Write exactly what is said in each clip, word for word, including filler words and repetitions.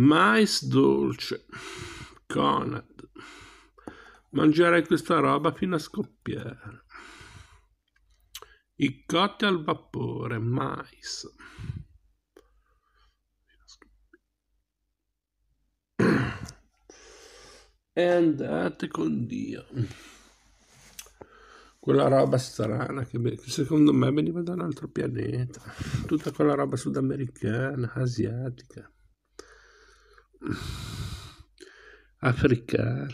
Mais dolce. Conad. Mangerei questa roba fino a scoppiare. I cotti al vapore, mais. E andate con Dio. Quella roba strana che, che secondo me veniva da un altro pianeta. Tutta quella roba sudamericana, asiatica, africana.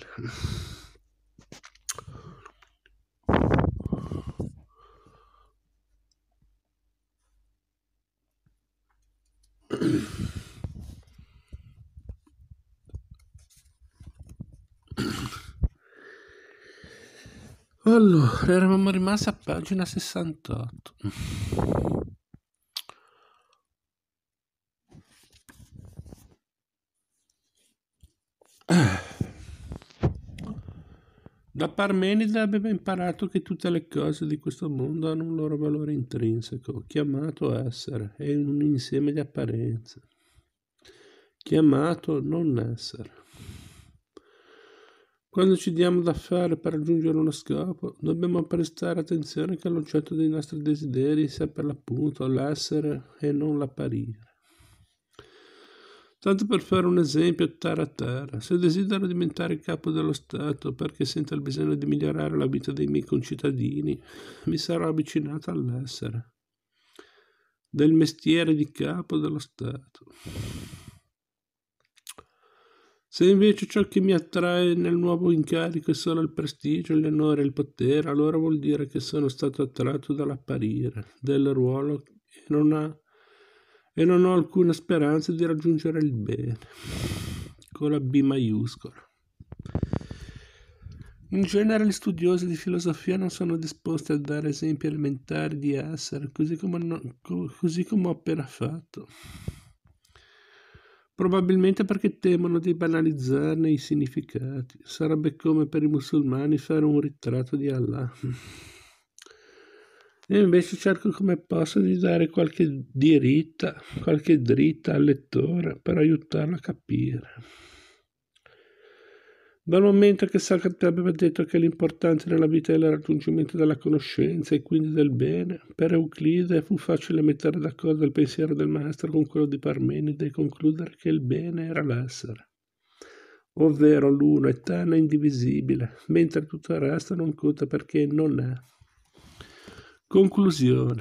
Allora, eravamo rimasti a pagina sessantotto. Da Parmenide aveva imparato che tutte le cose di questo mondo hanno un loro valore intrinseco, chiamato essere, e un insieme di apparenze, chiamato non essere. Quando ci diamo da fare per raggiungere uno scopo, dobbiamo prestare attenzione che l'oggetto dei nostri desideri sia per l'appunto l'essere e non l'apparire. Tanto per fare un esempio terra a terra, se desidero diventare il capo dello Stato perché sento il bisogno di migliorare la vita dei miei concittadini, mi sarò avvicinato all'essere del mestiere di capo dello Stato. Se invece ciò che mi attrae nel nuovo incarico è solo il prestigio, l'onore e il potere, allora vuol dire che sono stato attratto dall'apparire del ruolo e non, ha, e non ho alcuna speranza di raggiungere il bene, con la B maiuscola. In genere gli studiosi di filosofia non sono disposti a dare esempi elementari di essere, così come, non, così come ho appena fatto. Probabilmente perché temono di banalizzarne i significati. Sarebbe come per i musulmani fare un ritratto di Allah. E invece cerco come posso di dare qualche diritta, qualche dritta al lettore per aiutarlo a capire. Dal momento che Socrate aveva detto che l'importante nella vita è il raggiungimento della conoscenza e quindi del bene, per Euclide fu facile mettere d'accordo il pensiero del maestro con quello di Parmenide e concludere che il bene era l'essere, ovvero l'uno eterno e indivisibile, mentre tutto il resto non conta perché non è. Conclusione.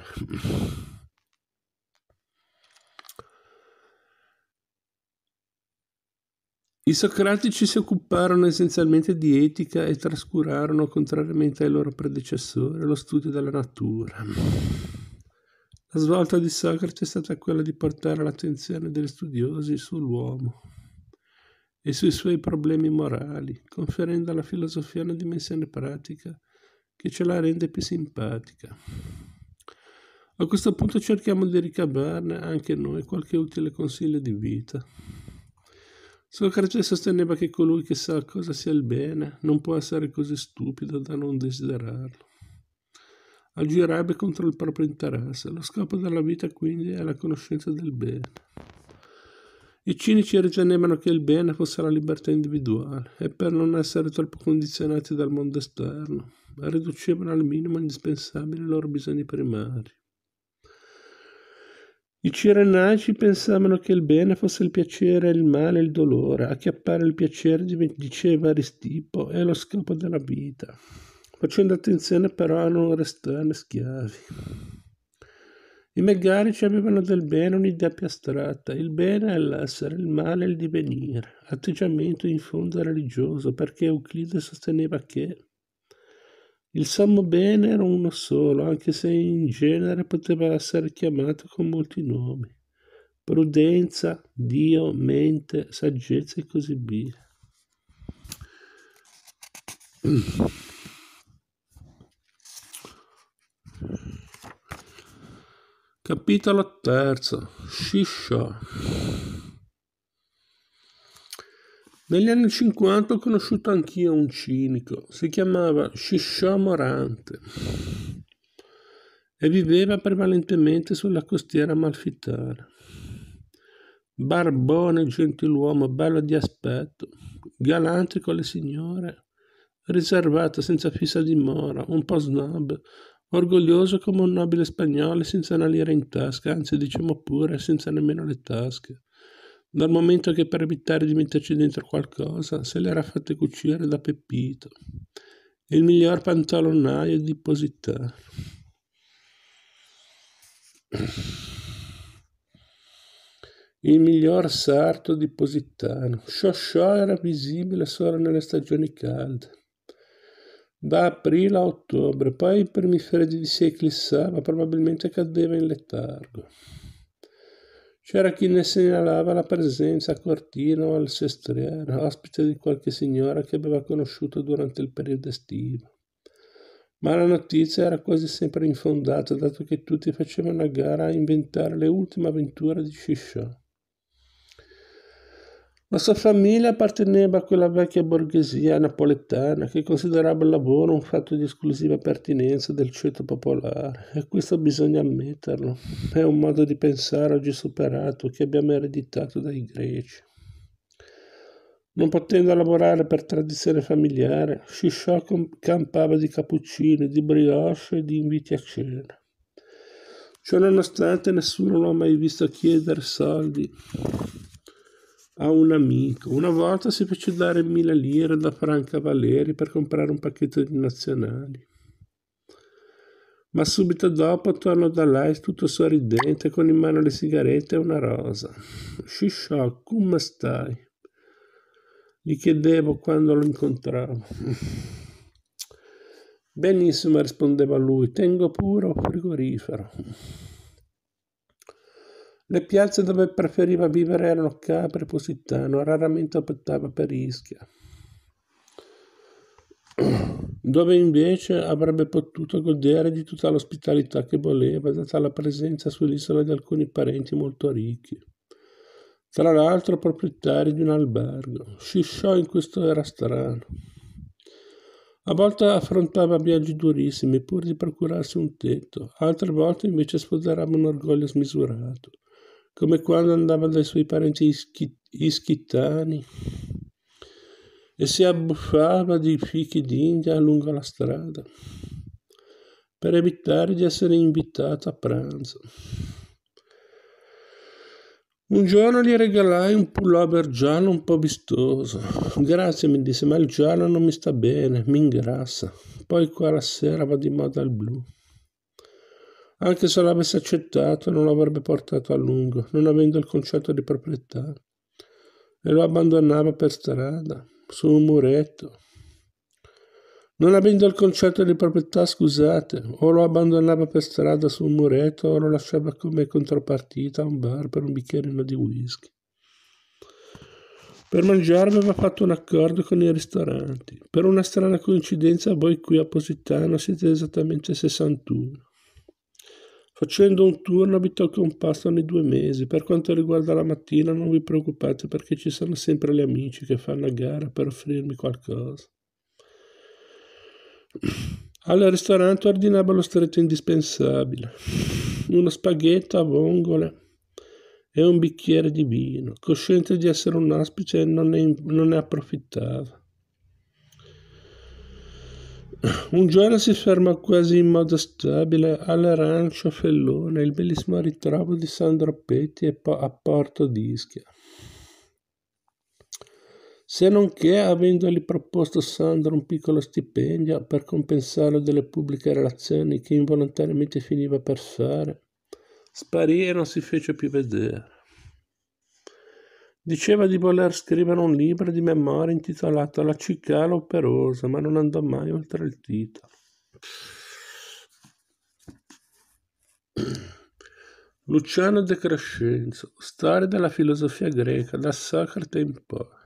I socratici si occuparono essenzialmente di etica e trascurarono, contrariamente ai loro predecessori, lo studio della natura. La svolta di Socrate è stata quella di portare l'attenzione degli studiosi sull'uomo e sui suoi problemi morali, conferendo alla filosofia una dimensione pratica che ce la rende più simpatica. A questo punto cerchiamo di ricavarne anche noi qualche utile consiglio di vita. Socrate sosteneva che colui che sa cosa sia il bene non può essere così stupido da non desiderarlo. Agirebbe contro il proprio interesse. Lo scopo della vita quindi è la conoscenza del bene. I cinici ritenevano che il bene fosse la libertà individuale e per non essere troppo condizionati dal mondo esterno, riducevano al minimo indispensabile i loro bisogni primari. I cirenaici pensavano che il bene fosse il piacere, il male e il dolore. Acchiappare il piacere, diceva Aristipo, è lo scopo della vita, facendo attenzione però a non restarne schiavi. I megarici avevano del bene un'idea più astratta. Il bene è l'essere, il male è il divenire. Atteggiamento in fondo religioso, perché Euclide sosteneva che il sommo bene era uno solo, anche se in genere poteva essere chiamato con molti nomi. Prudenza, Dio, mente, saggezza e così via. Capitolo terzo. Shisha. Negli anni cinquanta ho conosciuto anch'io un cinico, si chiamava Shisha Morante e viveva prevalentemente sulla costiera amalfitana. barbone, gentiluomo, bello di aspetto, galante con le signore, riservato, senza fissa dimora, un po' snob, orgoglioso come un nobile spagnolo senza una lira in tasca, anzi diciamo pure senza nemmeno le tasche, dal momento che per evitare di metterci dentro qualcosa se l'era fatte cucire da Peppito, il miglior pantalonaio di Positano. Il miglior sarto di Positano. Sciosciò era visibile solo nelle stagioni calde, da aprile a ottobre, poi i primi freddi si eclissava, probabilmente cadeva in letargo. C'era chi ne segnalava la presenza a Cortino o al Sestriere, ospite di qualche signora che aveva conosciuto durante il periodo estivo. Ma la notizia era quasi sempre infondata, dato che tutti facevano a gara a inventare le ultime avventure di Sciosciò. La sua famiglia apparteneva a quella vecchia borghesia napoletana che considerava il lavoro un fatto di esclusiva pertinenza del ceto popolare, e questo bisogna ammetterlo. È un modo di pensare oggi superato che abbiamo ereditato dai greci. Non potendo lavorare per tradizione familiare, Sciosciò campava di cappuccini, di brioche e di inviti a cena. Ciononostante nessuno l'ha mai visto chiedere soldi a un amico. Una volta si fece dare mille lire da Franca Valeri per comprare un pacchetto di nazionali. Ma subito dopo tornò da lei tutto sorridente, con in mano le sigarette e una rosa. Sciosciò, come stai? Gli chiedevo quando lo incontravo. Benissimo, rispondeva lui, tengo pure un frigorifero. Le piazze dove preferiva vivere erano Capri e Positano, raramente optava per Ischia, dove invece avrebbe potuto godere di tutta l'ospitalità che voleva, data la presenza sull'isola di alcuni parenti molto ricchi, tra l'altro proprietari di un albergo. Sciosciò in questo era strano. A volte affrontava viaggi durissimi pur di procurarsi un tetto, altre volte invece sfoderava un orgoglio smisurato, come quando andava dai suoi parenti ischi- ischitani e si abbuffava di fichi d'India lungo la strada per evitare di essere invitato a pranzo. Un giorno gli regalai un pullover giallo un po' vistoso. Grazie, mi disse, ma il giallo non mi sta bene, mi ingrassa. Poi qua la sera va di moda il blu. Anche se l'avesse accettato non lo avrebbe portato a lungo, non avendo il concetto di proprietà, e lo abbandonava per strada, su un muretto. Non avendo il concetto di proprietà, scusate, o lo abbandonava per strada su un muretto o lo lasciava come contropartita a un bar per un bicchierino di whisky. Per mangiare aveva fatto un accordo con i ristoranti. Per una strana coincidenza voi qui a Positano siete esattamente sessantuno. Facendo un turno vi tocca un pasto ogni due mesi. Per quanto riguarda la mattina non vi preoccupate perché ci sono sempre gli amici che fanno a gara per offrirmi qualcosa. Al ristorante ordinava lo stretto indispensabile, uno spaghetto a vongole e un bicchiere di vino, cosciente di essere un ospite non ne, non ne approfittava. Un giorno si ferma quasi in modo stabile all'Arancio Fellone, il bellissimo ritrovo di Sandro Petti a Porto d'Ischia. Se non che, avendogli proposto Sandro un piccolo stipendio per compensarlo delle pubbliche relazioni che involontariamente finiva per fare, sparì e non si fece più vedere. Diceva di voler scrivere un libro di memoria intitolato La cicala operosa, ma non andò mai oltre il titolo. Luciano De Crescenzo, storia della filosofia greca, da Socrate in poi.